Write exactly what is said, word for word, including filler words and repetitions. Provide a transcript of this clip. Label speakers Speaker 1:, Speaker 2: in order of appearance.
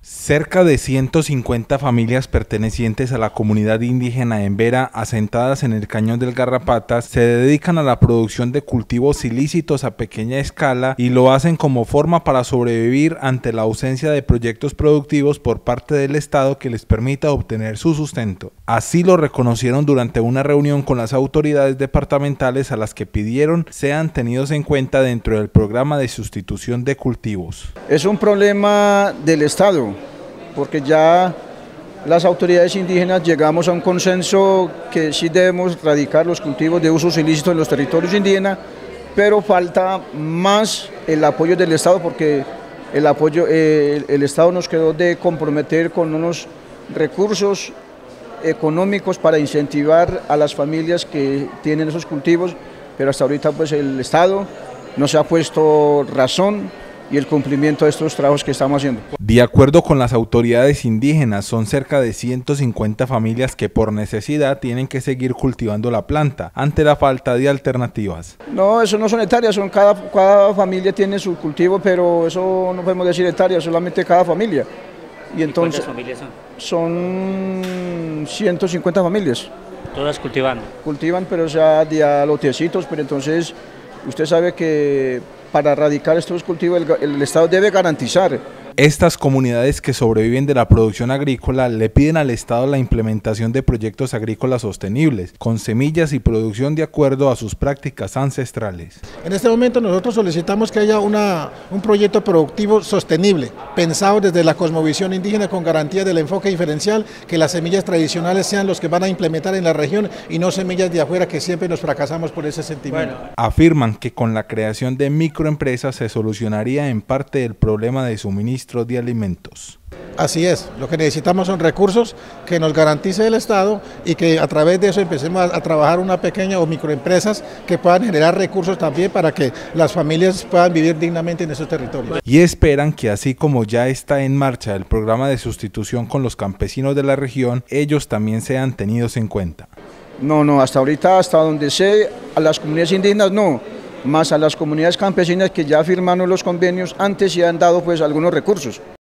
Speaker 1: Cerca de ciento cincuenta familias pertenecientes a la comunidad indígena Embera, asentadas en el Cañón del Garrapatas, se dedican a la producción de cultivos ilícitos a pequeña escala y lo hacen como forma para sobrevivir ante la ausencia de proyectos productivos por parte del Estado que les permita obtener su sustento. Así lo reconocieron durante una reunión con las autoridades departamentales, a las que pidieron sean tenidos en cuenta dentro del programa de sustitución de cultivos.
Speaker 2: Es un problema del Estado, porque ya las autoridades indígenas llegamos a un consenso que sí debemos erradicar los cultivos de usos ilícitos en los territorios indígenas, pero falta más el apoyo del Estado, porque el, apoyo, eh, el Estado nos quedó de comprometer con unos recursos económicos para incentivar a las familias que tienen esos cultivos, pero hasta ahorita pues el Estado no se ha puesto razón y el cumplimiento de estos trabajos que estamos haciendo.
Speaker 1: De acuerdo con las autoridades indígenas, son cerca de ciento cincuenta familias que por necesidad tienen que seguir cultivando la planta ante la falta de alternativas.
Speaker 2: No, eso no son hectáreas, son cada, cada familia tiene su cultivo, pero eso no podemos decir hectáreas, solamente cada familia. Y entonces,
Speaker 3: ¿Y cuántas familias son?
Speaker 2: Son ciento cincuenta familias.
Speaker 3: ¿Todas cultivando?
Speaker 2: Cultivan, pero ya de a lotecitos, pero entonces usted sabe que para erradicar estos cultivos el, el Estado debe garantizar.
Speaker 1: Estas comunidades que sobreviven de la producción agrícola le piden al Estado la implementación de proyectos agrícolas sostenibles, con semillas y producción de acuerdo a sus prácticas ancestrales.
Speaker 4: En este momento nosotros solicitamos que haya una, un proyecto productivo sostenible, pensado desde la cosmovisión indígena con garantía del enfoque diferencial, que las semillas tradicionales sean los que van a implementar en la región y no semillas de afuera, que siempre nos fracasamos por ese sentimiento. Bueno.
Speaker 1: Afirman que con la creación de microempresas se solucionaría en parte el problema de suministro de alimentos.
Speaker 4: Así es, lo que necesitamos son recursos que nos garantice el Estado y que a través de eso empecemos a, a trabajar una pequeña o microempresas que puedan generar recursos también para que las familias puedan vivir dignamente en esos territorios.
Speaker 1: Y esperan que así como ya está en marcha el programa de sustitución con los campesinos de la región, ellos también sean tenidos en cuenta.
Speaker 2: No, no, hasta ahorita, hasta donde sé, a las comunidades indígenas no, más a las comunidades campesinas que ya firmaron los convenios antes y han dado pues algunos recursos.